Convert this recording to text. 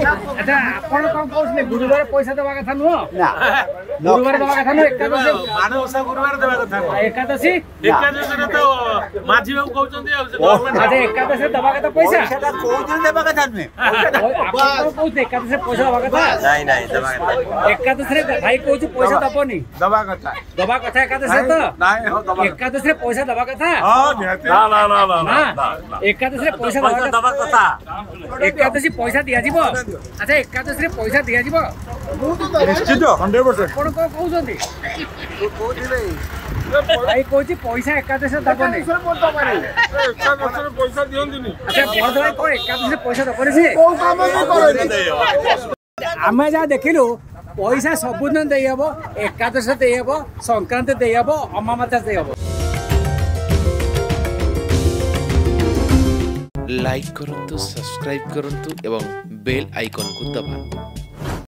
अच्छा आपण कौन कहउछले गुरुवार पैसा देबा कथा नुह ना गुरुवार देबा कथा नु एकादशी मानवसा गुरुवार देबा कथा एकादशी रे तो माझी बाबू कहउचंदी गवर्नमेंट अच्छा एकादशी देबा कथा पैसा सेटा कोदिन देबा कथा नुहे आपण कहउछले एकादशी पैसा देबा कथा नहीं देबा कथा एकादशी रे भाई कहउछ पैसा दबनी देबा कथा एकादशी तो नहीं हो देबा एकादशी रे पैसा देबा कथा हां निहती ना एकादशी रे पैसा देबा कथा एकादशी पैसा दिया जीवो अच्छा एकादशी रे पैसा दिया जीवो निश्चित 100% कोन को कहउछंदी भाई कहउछ पैसा एकादशी दबनी एकादशी रे पैसा दियंदिनी अच्छा बड़ भाई को एकादशी रे पैसा दबनी से को काम करे आमे जा देखिलु पैसा सबुदिन देई हबो एकादशी देई हबो संक्रांति देई हबो अमावास्या देई हबो लाइक करंतु सब्सक्राइब करंतु एवं बेल आइकन को दबाओ।